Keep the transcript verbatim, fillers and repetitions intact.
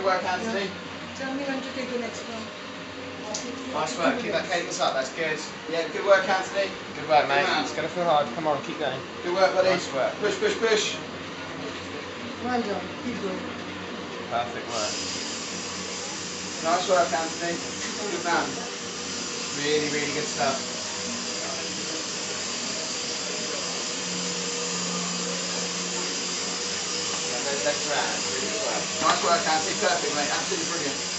Good work, Anthony. Yeah. Tell me when to take the next one. Nice work. Keep that cadence up. That's good. Yeah, good work, Anthony. Good work, mate. Good It's going to feel hard. Come on, keep going. Good work, buddy. Nice work. Push, push, push. Well done. Keep going. Perfect work. Nice work, Anthony. Good man. Really, really good stuff. Those legs around. Really good work. Nice work, Anthony. Perfect, mate. Absolutely brilliant.